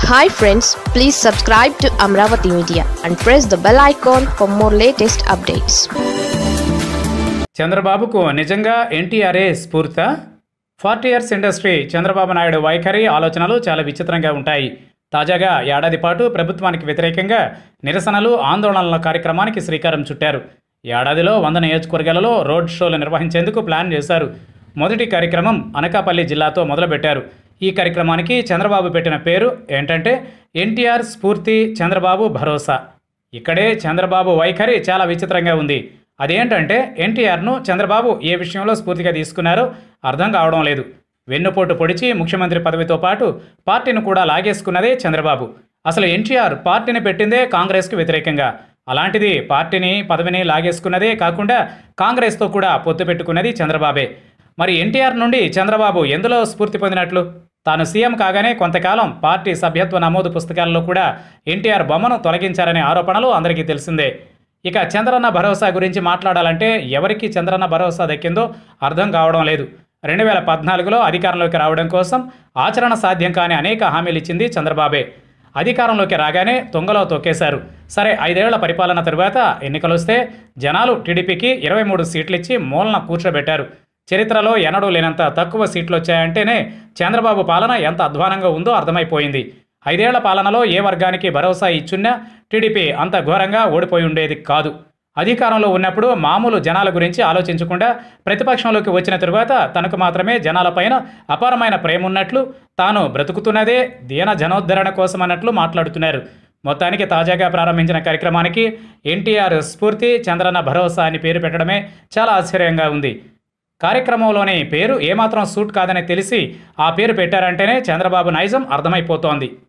Hi friends, please subscribe to Amaravathi Media and press the bell icon for more latest updates. చంద్రబాబుకు నిజంగా ఎన్టీఆర్ఏ స్ఫూర్త 40 years industry Chandrababu Naidu వైఖరి ఆలోచనలు చాలా విచిత్రంగా ఉంటాయి. తాజాగా ఏడాది పాటు ప్రభుత్వానికి వ్యతిరేకంగా నిరసనలు ఆందోళనల కార్యక్రమానికి శ్రీకారం చుట్టారు. ఏడాదిలో 100 నియోజకవర్గాలలో రోడ్ షోలు నిర్వహించేందుకు ప్లాన్ చేశారు. మొదటి కార్యక్రమం అనకాపల్లి జిల్లాతో మొదలుపెట్టారు. ఈ కార్యక్రమానికి చంద్రబాబు పెట్టిన పేరు ఏంటంటే ఎన్టీఆర్ స్ఫూర్తి చంద్రబాబు భరోసా. ఇక్కడే చంద్రబాబు వైఖరి చాలా విచిత్రంగా ఉంది. అదేంటంటే ఎన్టీఆర్ను చంద్రబాబు ఏ విషయంలో స్ఫూర్తిగా తీసుకున్నారో అర్థం కావడం లేదు. వెన్నుపోటు పొడిచి ముఖ్యమంత్రి పదవితో పాటు పార్టీని కూడా లాగేసుకున్నదే చంద్రబాబు. అసలు ఎన్టీఆర్ పార్టీని పెట్టిందే కాంగ్రెస్కు వ్యతిరేకంగా. అలాంటిది పార్టీని పదవిని లాగేసుకున్నదే కాకుండా కాంగ్రెస్తో కూడా పొత్తు పెట్టుకున్నది చంద్రబాబే. మరి ఎన్టీఆర్ నుండి చంద్రబాబు ఎందులో స్ఫూర్తి పొందినట్లు? తాను సీఎం కాగానే కొంతకాలం పార్టీ సభ్యత్వ నమోదు పుస్తకాల్లో కూడా ఎన్టీఆర్ బొమ్మను తొలగించారనే ఆరోపణలు అందరికీ తెలిసిందే. ఇక చంద్రన్న భరోసా గురించి మాట్లాడాలంటే ఎవరికి చంద్రన్న భరోసా దక్కిందో అర్థం కావడం లేదు. 2014లో అధికారంలోకి రావడం కోసం ఆచరణ సాధ్యం కాని అనేక హామీలు ఇచ్చింది చంద్రబాబే. అధికారంలోకి రాగానే తొంగలో తొక్కేశారు. సరే, 5 ఏళ్ల పరిపాలన తరువాత ఎన్నికలొస్తే జనాలు టీడీపీకి 23 సీట్లిచ్చి మూలన కూర్చోబెట్టారు. చరిత్రలో ఎన్నడూ లేనంత తక్కువ సీట్లు వచ్చాయంటేనే చంద్రబాబు పాలన ఎంత అధ్వానంగా ఉందో అర్థమైపోయింది. 5 ఏళ్ల పాలనలో ఏ వర్గానికి భరోసా ఇచ్చున్నా టీడీపీ అంత ఘోరంగా ఓడిపోయి ఉండేది కాదు. అధికారంలో ఉన్నప్పుడు మామూలు జనాల గురించి ఆలోచించకుండా ప్రతిపక్షంలోకి వచ్చిన తరువాత తనకు మాత్రమే జనాలపైన అపారమైన ప్రేమ ఉన్నట్లు, తాను బ్రతుకుతున్నదే దీన జనోద్ధరణ కోసం అన్నట్లు మాట్లాడుతున్నారు. మొత్తానికి తాజాగా ప్రారంభించిన కార్యక్రమానికి ఎన్టీఆర్ స్ఫూర్తి చంద్రన్న భరోసా అని పేరు పెట్టడమే చాలా ఆశ్చర్యంగా ఉంది. కార్యక్రమంలోని పేరు ఏమాత్రం సూట్ కాదని తెలిసి ఆ పేరు పెట్టారంటేనే చంద్రబాబు నైజం అర్థమైపోతోంది.